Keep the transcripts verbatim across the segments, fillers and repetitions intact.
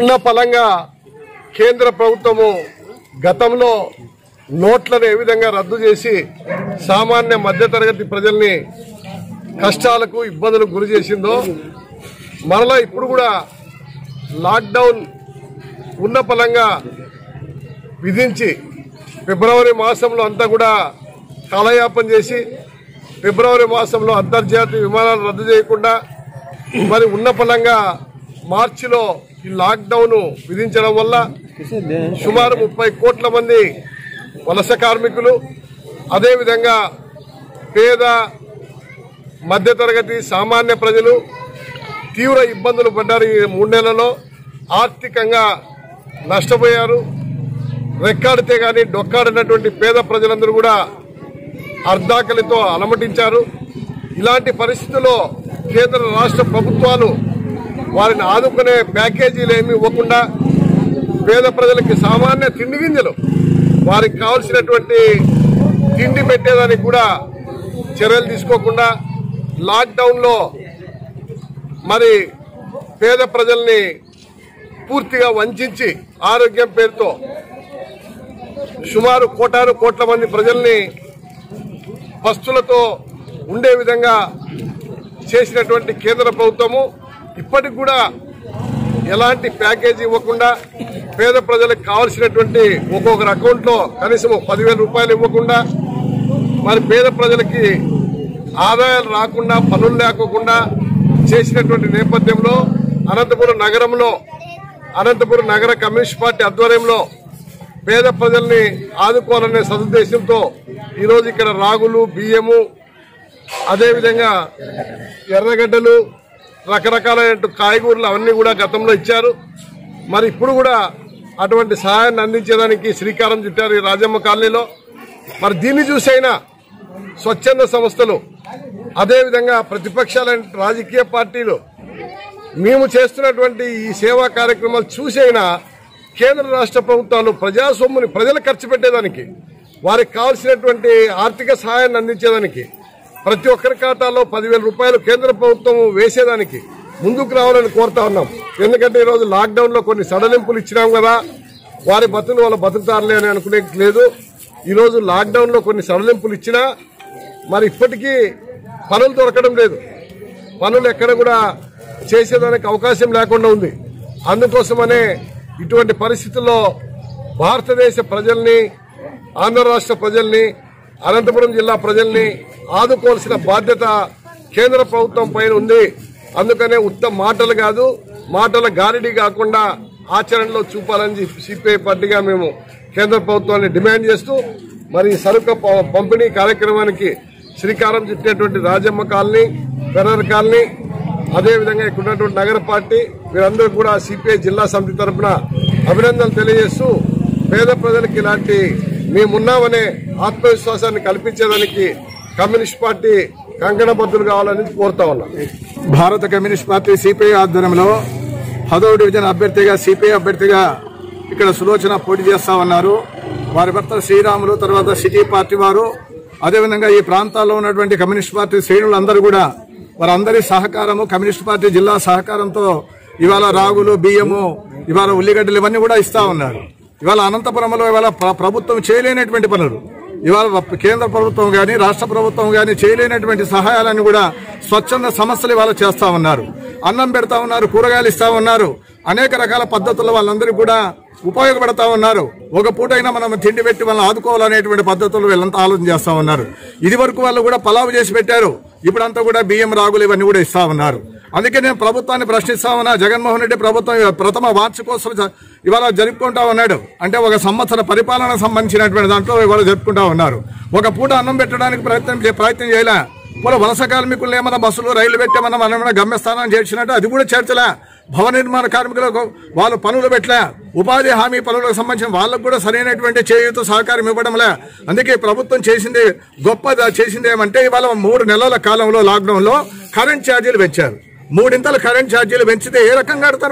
ఉన్న పలంగా కేంద్ర ప్రభుత్వము గతంలో నోట్లను ఏ విధంగా రద్దు చేసి సామాన్య మధ్యతరగతి ప్రజల్ని కష్టాలకు ఇబ్బందులకు గురి చేసిందో మరలా ఇప్పుడు కూడా లాక్డౌన్ ఉన్న పలంగా విధించి ఫిబ్రవరి మాసంలో అంతా కూడా కాలయాపన చేసి ఫిబ్రవరి మాసంలో అంతర్జాతీయ విమానాలు రద్దు చేయకుండా మరి ఉన్న పలంగా మార్చిలో ఈ లాక్డౌన్ విధించడం వల్ల సుమారు ముప్పై కోట్ల మంది వలస కార్మికులు అదేవిధంగా పేద మధ్యతరగతి సామాన్య ప్రజలు తీవ్ర ఇబ్బందులు పడ్డారు. ఈ మూడు నెలల్లో ఆర్థికంగా నష్టపోయారు. రెక్కాడితే గాని డొక్కాడినటువంటి పేద ప్రజలందరూ కూడా అర్ధాకలితో అలమటించారు. ఇలాంటి పరిస్థితుల్లో కేంద్ర రాష్ట్ర ప్రభుత్వాలు వారిని ఆదుకునే ప్యాకేజీలు ఏమీ ఇవ్వకుండా పేద ప్రజలకి సామాన్య తిండి గింజలు వారికి కావలసినటువంటి తిండి పెట్టేదానికి కూడా చర్యలు తీసుకోకుండా లాక్డౌన్లో మరి పేద ప్రజల్ని పూర్తిగా వంచి ఆరోగ్యం పేరుతో సుమారు కోటాను కోట్ల మంది ప్రజల్ని పస్తులతో ఉండే విధంగా చేసినటువంటి కేంద్ర ప్రభుత్వము ఇప్పటికి కూడా ఎలాంటి ప్యాకేజీ ఇవ్వకుండా పేద ప్రజలకు కావాల్సినటువంటి ఒక్కొక్కరి అకౌంట్లో కనీసం పదివేల రూపాయలు ఇవ్వకుండా మరి పేద ప్రజలకి ఆదాయాలు రాకుండా పనులు లేకోకుండా చేసినటువంటి నేపథ్యంలో అనంతపురం నగరంలో అనంతపురం నగర కమ్యూనిస్ట్ పార్టీ ఆధ్వర్యంలో పేద ప్రజల్ని ఆదుకోవాలనే సదుద్దేశంతో ఈరోజు ఇక్కడ రాగులు బియ్యము అదేవిధంగా ఎర్రగడ్డలు రకరకాలైన కాయగూరలు అవన్నీ కూడా గతంలో ఇచ్చారు. మరి ఇప్పుడు కూడా అటువంటి సహాయాన్ని అందించేదానికి శ్రీకారం చుట్టారు ఈ రాజమ్మ కాలనీలో. మరి దీన్ని చూసైనా స్వచ్ఛంద సంస్థలు అదేవిధంగా ప్రతిపక్షాలైన రాజకీయ పార్టీలు మేము చేస్తున్నటువంటి ఈ సేవా కార్యక్రమాలు చూసైనా కేంద్ర రాష్ట్ర ప్రభుత్వాలు ప్రజా సొమ్ముని ప్రజలు ఖర్చు పెట్టేదానికి వారికి కావాల్సినటువంటి ఆర్థిక సహాయాన్ని అందించేదానికి ప్రతి ఒక్కరి ఖాతాలో పదివేల రూపాయలు కేంద్ర ప్రభుత్వం వేసేదానికి ముందుకు రావాలని కోరుతా ఉన్నాం. ఎందుకంటే ఈరోజు లాక్డౌన్ లో కొన్ని సడలింపులు ఇచ్చినాం కదా, వారి బతులు వాళ్ళ బతుకుతారులే అని అనుకునే లేదు. ఈరోజు లాక్డౌన్ లో కొన్ని సడలింపులు ఇచ్చినా మరి ఇప్పటికీ పనులు దొరకడం లేదు. పనులు ఎక్కడ కూడా చేసేదానికి అవకాశం లేకుండా ఉంది. అందుకోసమనే ఇటువంటి పరిస్థితుల్లో భారతదేశ ప్రజల్ని ఆంధ్ర రాష్ట్ర ప్రజల్ని అనంతపురం జిల్లా ప్రజల్ని ఆదుకోవాల్సిన బాధ్యత కేంద్ర ప్రభుత్వం పైన ఉంది. అందుకనే ఉత్తమ మాటలు కాదు మాటల గారిడి కాకుండా ఆచరణలో చూపాలని సిపిఐ పార్టీగా మేము కేంద్ర ప్రభుత్వాన్ని డిమాండ్ చేస్తూ మరి సరుకు పంపిణీ కార్యక్రమానికి శ్రీకారం చుట్టినటువంటి రాజమ్మ కాలనీ పెరర్ కాలనీ అదేవిధంగా ఇక్కడ ఉన్నటువంటి నగర పార్టీ వీరందరూ కూడా సిపిఐ జిల్లా సమితి తరఫున అభినందనలు తెలియజేస్తూ పేద ప్రజలకు ఇలాంటి మేమున్నామనే ఆత్మవిశ్వాసాన్ని కల్పించేదానికి కమ్యూనిస్ట్ పార్టీ కంకణబద్దులు కావాలని కోరుతా ఉన్నాం. భారత కమ్యూనిస్ట్ పార్టీ సిపిఐ ఆధ్వర్యంలో పదవ డివిజన్ అభ్యర్థిగా సిపిఐ అభ్యర్థిగా ఇక్కడ సులోచన పోటీ చేస్తా ఉన్నారు. వారి భర్త శ్రీరాములు తర్వాత సిటీ పార్టీ వారు అదేవిధంగా ఈ ప్రాంతాల్లో ఉన్నటువంటి కమ్యూనిస్ట్ పార్టీ శ్రేణులందరూ కూడా వారందరి సహకారము కమ్యూనిస్ట్ పార్టీ జిల్లా సహకారంతో ఇవాళ రాగులు బియ్యము ఇవాళ ఉల్లిగడ్డలు ఇవన్నీ కూడా ఇస్తా ఉన్నారు. ఇవాళ అనంతపురంలో ఇవాళ ప్రభుత్వం చేయలేనటువంటి పనులు ఇవాళ కేంద్ర ప్రభుత్వం గాని రాష్ట్ర ప్రభుత్వం గాని చేయలేనటువంటి సహాయాలను కూడా స్వచ్ఛంద సంస్థలు ఇవాళ చేస్తా ఉన్నారు. అన్నం పెడతా ఉన్నారు, కూరగాయలు ఇస్తా ఉన్నారు, అనేక రకాల పద్ధతుల్లో వాళ్ళందరికీ కూడా ఉపయోగపడతా ఉన్నారు. ఒక పూటైనా మనం తిండి పెట్టి వాళ్ళని ఆదుకోవాలనేటువంటి పద్ధతులు వీళ్ళంతా ఆలోచన చేస్తా ఉన్నారు. ఇది వరకు వాళ్ళు కూడా పలావు చేసి పెట్టారు, ఇప్పుడంతా కూడా బియ్యం రాగులు ఇవన్నీ కూడా ఇస్తా ఉన్నారు. అందుకే నేను ప్రభుత్వాన్ని ప్రశ్నిస్తా ఉన్నా. జగన్మోహన్ రెడ్డి ప్రభుత్వం ప్రథమ వార్షికోత్సవం ఇవాళ జరుపుకుంటా ఉన్నాడు. అంటే ఒక సంవత్సర పరిపాలన సంబంధించినటువంటి దాంట్లో ఇవాళ జరుపుకుంటా ఉన్నారు. ఒక పూట అన్నం పెట్టడానికి ప్రయత్నం ప్రయత్నం చేయలే. మన వలస కార్మికులు ఏమన్నా బస్సులు రైళ్లు పెట్టామన్నా మనం ఏమైనా గమ్యస్థానం చేర్చినట్టు అది కూడా చేర్చలే. భవన నిర్మాణ కార్మికులకు వాళ్ళు పనులు పెట్టలే. ఉపాధి హామీ పనులకు సంబంధించిన వాళ్ళకు కూడా సరైనటువంటి చేయూత సహకారం ఇవ్వడంలే. అందుకే ప్రభుత్వం చేసింది గొప్ప చేసింది ఏమంటే ఇవాళ మూడు నెలల కాలంలో లాక్డౌన్ లో కరెంట్ ఛార్జీలు పెంచారు. మూడింతలు కరెంట్ ఛార్జీలు పెంచితే ఏ రకంగా కడతారు వాళ్ళు?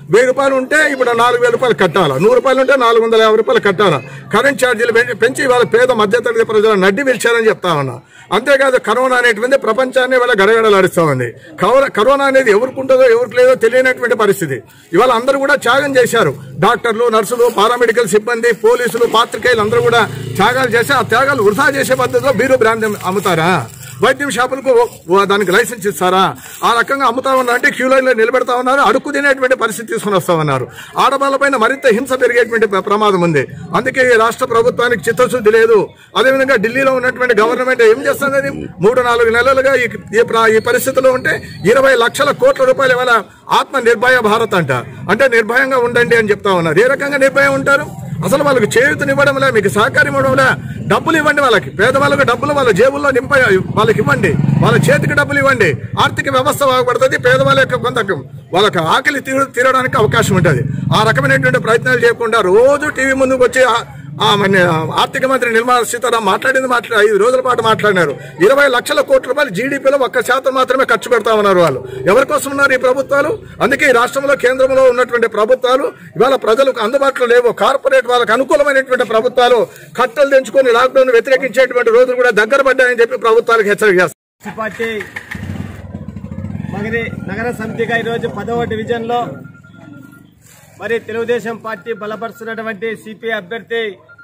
వెయ్యి రూపాయలు ఉంటే ఇప్పుడు నాలుగు వేల రూపాయలు కట్టాలా, నూరు రూపాయలు ఉంటే నాలుగు వందల యాభై రూపాయలు కట్టాలా. కరెంట్ ఛార్జీలు పెంచి వాళ్ళ పేద మధ్యతరగతి ప్రజలు నడ్డి పిలిచారని చెప్తా ఉన్నా. అంతేకాదు కరోనా అనేటువంటి ప్రపంచాన్ని వాళ్ళ గడగడలాడిస్తా ఉంది. కరోనా అనేది ఎవరికి ఉంటుందో ఎవరికి లేదో తెలియనటువంటి పరిస్థితి. ఇవాళ అందరూ కూడా త్యాగం చేశారు. డాక్టర్లు, నర్సులు, పారామెడికల్ సిబ్బంది, పోలీసులు, పాత్రికేయులు అందరూ కూడా త్యాగాలు చేసి ఆ త్యాగాలు వృధా చేసే పద్ధతిలో బీరు బ్రాండ్ అమ్ముతారా? వైద్యం షాపులకు దానికి లైసెన్స్ ఇస్తారా? ఆ రకంగా అమ్ముతా ఉన్నారంటే క్యూ లైన్ లో నిలబెడతా ఉన్నారు. అడుక్కు తినేటువంటి పరిస్థితి తీసుకుని వస్తా ఉన్నారు. ఆడవాళ్ళపైన మరింత హింస పెరిగేటువంటి ప్రమాదం ఉంది. అందుకే ఈ రాష్ట్ర ప్రభుత్వానికి చిత్తశుద్ధి లేదు. అదేవిధంగా ఢిల్లీలో ఉన్నటువంటి గవర్నమెంట్ ఏం చేస్తుంది? మూడు నాలుగు నెలలుగా ఈ పరిస్థితిలో ఉంటే ఇరవై లక్షల కోట్ల రూపాయలు ఇవాళ ఆత్మ నిర్భయ భారత్ అంట. అంటే నిర్భయంగా ఉండండి అని చెప్తా ఉన్నారు. ఏ రకంగా నిర్భయం ఉంటారు? అసలు వాళ్ళకి చేయూతనివ్వడంలే, మీకు సహకారం ఇవ్వడంలే, డబ్బులు ఇవ్వండి. వాళ్ళకి పేదవాళ్ళకి డబ్బులు వాళ్ళ జేబుల్లో నింప వాళ్ళకి ఇవ్వండి. వాళ్ళ చేతికి డబ్బులు ఇవ్వండి. ఆర్థిక వ్యవస్థ బాగుపడుతుంది. పేదవాళ్ళ యొక్క కొంత వాళ్ళకి ఆకలి తీరడానికి అవకాశం ఉంటుంది. ఆ రకమైనటువంటి ప్రయత్నాలు చేయకుండా రోజు టీవీ ముందుకు వచ్చి ఆర్థిక మంత్రి నిర్మలా సీతారామన్ మాట్లాడింది మాట్లా ఐదు రోజుల పాటు మాట్లాడినారు. ఇరవై లక్షల కోట్ల రూపాయలు జీడీపీలో ఒక్క శాతం మాత్రమే ఖర్చు పెడతా ఉన్నారు. వాళ్ళు ఎవరి కోసం ఉన్నారు ఈ ప్రభుత్వాలు? అందుకే ఈ రాష్ట్రంలో కేంద్రంలో ఉన్నటువంటి ప్రభుత్వాలు ఇవాళ ప్రజలకు అందుబాటులో లేవు. కార్పొరేట్ వాళ్ళకు అనుకూలమైనటువంటి ప్రభుత్వాలు కట్టలు తెంచుకొని లాక్డౌన్ వ్యతిరేకించేటువంటి రోజులు కూడా దగ్గర పడ్డాయని చెప్పి ప్రభుత్వాలకు హెచ్చరిక చేస్తారు. పార్టీ మగిరి నగర సమితిగా ఈరోజు పదవ డివిజన్ లో మరి తెలుగుదేశం పార్టీ బలపరుస్తున్నటువంటి సిపిఐ అభ్యర్థి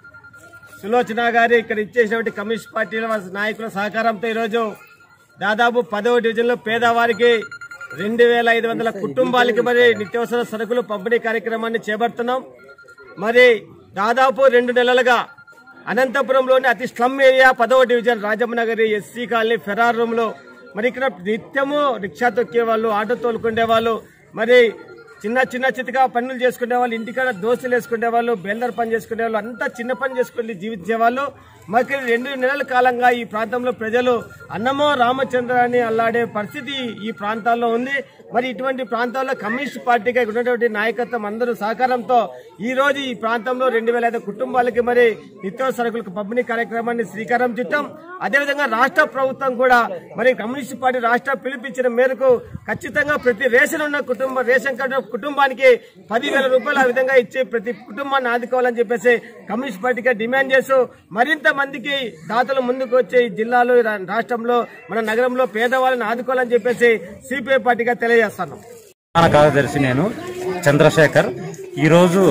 సులోచన గారి ఇక్కడ ఇచ్చేసినటువంటి కమ్యూనిస్ట్ పార్టీల నాయకుల సహకారంతో ఈరోజు దాదాపు పదవ డివిజన్లో పేదవారికి రెండు వేల ఐదు వందల కుటుంబాలకి మరి నిత్యావసర సరుకులు పంపిణీ కార్యక్రమాన్ని చేపడుతున్నాం. మరి దాదాపు రెండు నెలలుగా అనంతపురంలోని అతి స్లమ్ ఏరియా పదవ డివిజన్ రాజమ్మనగరి ఎస్సీ కాలనీ ఫెరార్ రూమ్ లో మరి ఇక్కడ నిత్యము రిక్షా తొక్కే వాళ్ళు, ఆటో తోలుకునే వాళ్ళు, మరి చిన్న చిన్న చితగా పనులు చేసుకునే వాళ్ళు, ఇంటికాడ దోస్తులు వేసుకునే వాళ్ళు, బేల్దార్ పని చేసుకునే వాళ్ళు, అంతా చిన్న పని చేసుకుని జీవించే వాళ్ళు. మరి రెండు నెలల కాలంగా ఈ ప్రాంతంలో ప్రజలు అన్నమో రామచంద్ర అని అల్లాడే పరిస్థితి ఈ ప్రాంతాల్లో ఉంది. మరి ఇటువంటి ప్రాంతాల్లో కమ్యూనిస్ట్ పార్టీగా ఉన్నటువంటి నాయకత్వం అందరూ సహకారంతో ఈ రోజు ఈ ప్రాంతంలో రెండు వేల ఐదు కుటుంబాలకి మరి నిత్యావసర సరుకులకు పంపిణీ కార్యక్రమాన్ని శ్రీకారం చుట్టాం. అదేవిధంగా రాష్ట్ర ప్రభుత్వం కూడా మరి కమ్యూనిస్ట్ పార్టీ రాష్ట్ర పిలుపిచ్చిన మేరకు ఖచ్చితంగా ప్రతి రేషన్ ఉన్న కుటుంబ రేషన్ కార్డు కుటుంబానికి పదివేల రూపాయలు ఆ విధంగా ఇచ్చి ప్రతి కుటుంబాన్ని ఆదుకోవాలని చెప్పేసి కమ్యూనిస్ట్ పార్టీగా డిమాండ్ చేస్తూ మరింత మందికి దాతలు ముందుకు వచ్చి జిల్లాలో రాష్ట్రంలో మన నగరంలో పేదవాళ్ళని ఆదుకోవాలని చెప్పేసి సిపిఐ పార్టీగా తెలియజేస్తున్నాం. కార్యదర్శి నేను చంద్రశేఖర్. ఈరోజు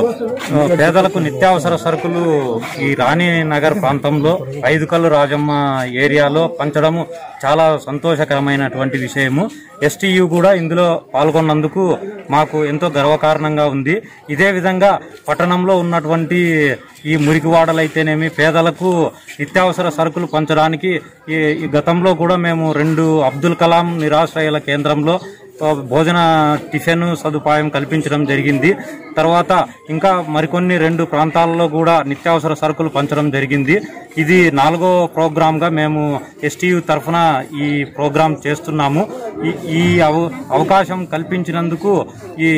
పేదలకు నిత్యావసర సరుకులు ఈ రాణి నగర్ ప్రాంతంలో ఐదు కల్లు రాజమ్మ ఏరియాలో పంచడము చాలా సంతోషకరమైనటువంటి విషయము. ఎస్టీయు కూడా ఇందులో పాల్గొన్నందుకు మాకు ఎంతో గర్వకారణంగా ఉంది. ఇదే విధంగా పట్టణంలో ఉన్నటువంటి ఈ మురికివాడలైతేనేమి పేదలకు నిత్యావసర సరుకులు పంచడానికి ఈ గతంలో కూడా మేము రెండు అబ్దుల్ కలాం నిరాశ్రయాల కేంద్రంలో భోజన టిఫిన్ సదుపాయం కల్పించడం జరిగింది. తర్వాత ఇంకా మరికొన్ని రెండు ప్రాంతాల్లో కూడా నిత్యావసర సరుకులు పంచడం జరిగింది. ఇది నాలుగో ప్రోగ్రామ్ గా మేము ఎస్టీయు తరఫున ఈ ప్రోగ్రాం చేస్తున్నాము. ఈ అవకాశం కల్పించినందుకు ఈ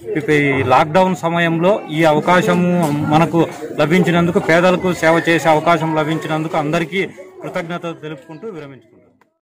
లాక్డౌన్ సమయంలో ఈ అవకాశము మనకు లభించినందుకు, పేదలకు సేవ చేసే అవకాశం లభించినందుకు అందరికీ కృతజ్ఞతలు తెలుపుకుంటూ విరమించుకుంటాం.